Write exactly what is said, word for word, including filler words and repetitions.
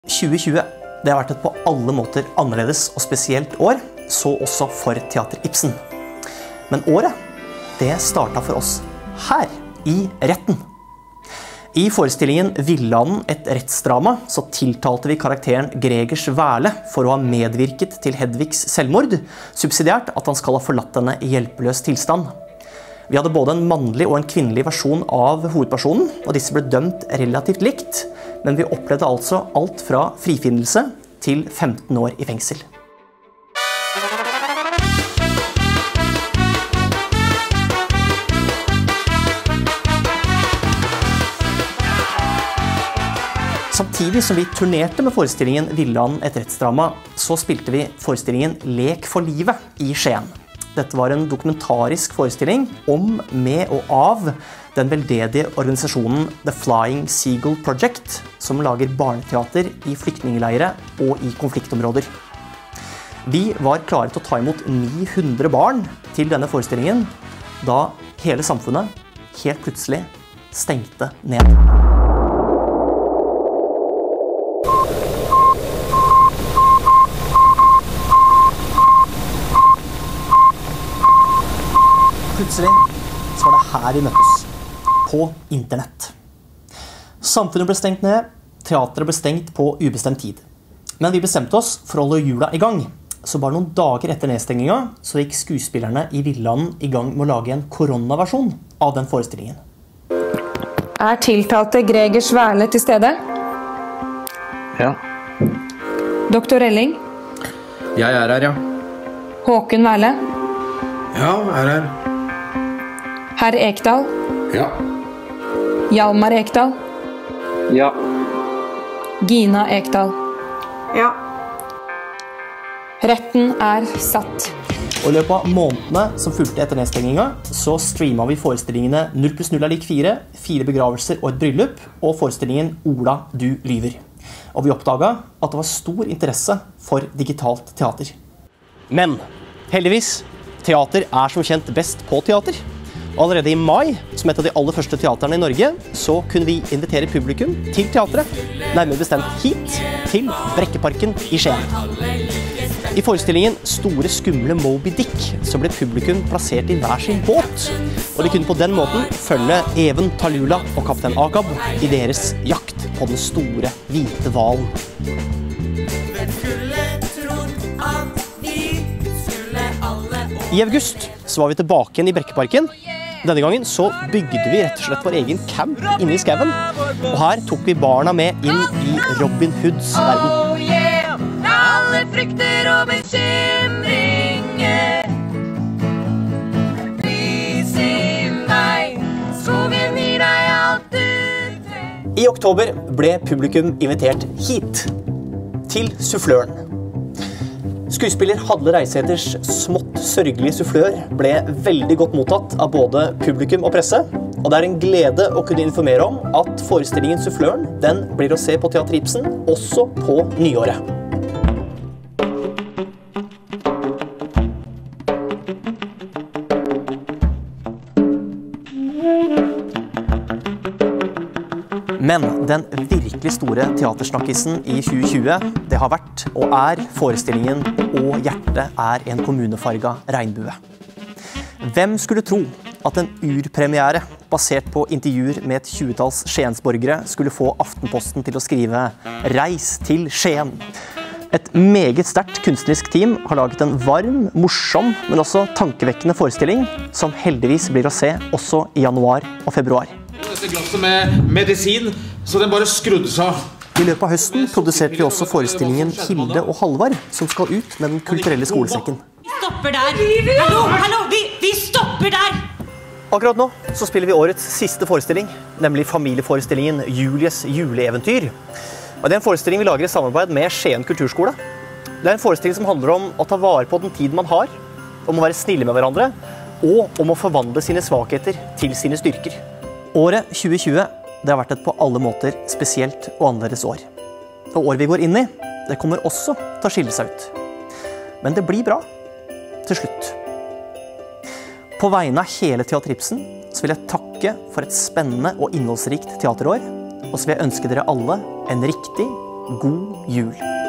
tjue tjue, det har vært et på alle måter annerledes og spesielt år, så også for Teater Ibsen. Men året, det startet for oss her, i retten. I forestillingen Villanden, et rettsdrama, så tiltalte vi karakteren Gregers Værle for å ha medvirket til Hedvigs selvmord, subsidiært at han skal ha forlatt henne i hjelpeløs tilstand. Vi hadde både en mannlig og en kvinnelig versjon av hovedpersonen, og disse ble dømt relativt likt, men vi opplevde altså alt fra frifinnelse til femten år i fengsel. Samtidig som vi turnerte med forestillingen Villanden, et rettsdrama, så spilte vi forestillingen Lek for livet i Skien. Dette var en dokumentarisk forestilling om, med og av den veldedige organisasjonen The Flying Seagull Project, som lager barneteater i flyktningeleire og i konfliktområder. Vi var klare til å ta imot ni hundre barn til denne forestillingen, da hele samfunnet helt plutselig stengte ned. Plutselig så var det her vi møttes, på internett. Samfunnet ble stengt ned, teateret ble stengt på ubestemt tid. Men vi bestemte oss for å holde hjula i gang, så bare noen dager etter nedstenginga så gikk skuespillerne i Villanden i gang med å lage en koronaversjon av den forestillingen. Er tiltalte Gregers Værle til stede? Ja. Doktor Elling? Jeg er her, ja. Håkon Værle? Ja, er her. Herr Ekdal? Ja. Hjalmar Ekdal? Ja. Gina Ekdal? Ja. Retten er satt. Og i løpet av månedene som fulgte etter nedstenginga, så streamet vi forestillingene null pluss null er lik fire, fire begravelser og et bryllup, og forestillingen Ola, du lyver. Og vi oppdaget at det var stor interesse for digitalt teater. Men heldigvis, teater er som kjent best på teater. Og allerede i mai, som et av de aller første teaterne i Norge, så kunne vi invitere publikum til teatret, nærmere bestemt hit, til Brekkeparken i Skien. I forestillingen Store skumle Moby Dick så ble publikum plassert i hver sin båt, og de kunne på den måten følge Even, Tallulah og kaptein Akab i deres jakt på den store hvite hvalen. I august så var vi tilbake igjen i Brekkeparken. Denne gangen så bygde vi rett og slett vår egen camp inne i skauen, og her tok vi barna med inn i Robin Hoods verden. Oh yeah, alle frykter og bekymringer. Vi sier nei, skogen gir deg alt du trenger. I oktober ble publikum invitert hit, til Suffløren. Skuespiller Hadle Reiseters smått sørgelige sufflør ble veldig godt mottatt av både publikum og presse, og det er en glede å kunne informere om at forestillingen Suffløren, den blir å se på Teater Ibsen også på nyåret. Men den virkelig store teatersnakkisen i tjue tjue, det har vært og er forestillingen «Og hjertet er en kommunefarga regnbue». Hvem skulle tro at en urpremiere basert på intervjuer med et tjuetalls Skiensborgere skulle få Aftenposten til å skrive «Reis til Skien». Et meget sterkt kunstnerisk team har laget en varm, morsom, men også tankevekkende forestilling som heldigvis blir å se også i januar og februar. Dette glasset med medisin, så den bare skrudde seg av. I løpet av høsten produserte vi også forestillingen Hilde og Halvard, som skal ut med den kulturelle skolesekken. Vi stopper der! Hallo, hallo, vi, vi stopper der! Akkurat nå så spiller vi årets siste forestilling, nemlig familieforestillingen Julies juleeventyr. Og det er en forestilling vi lager i samarbeid med Skien kulturskole. Det er en forestilling som handler om å ta vare på den tiden man har, om å være snille med hverandre, og om å forvandle sine svakheter til sine styrker. Året tjue tjue, det har vært et på alle måter spesielt og annerledes år. Og året vi går inn i, det kommer også til å skille seg ut. Men det blir bra, til slutt. På vegne av hele Teater Ibsen, så vil jeg takke for et spennende og innholdsrikt teaterår, og så vil jeg ønske dere alle en riktig God jul!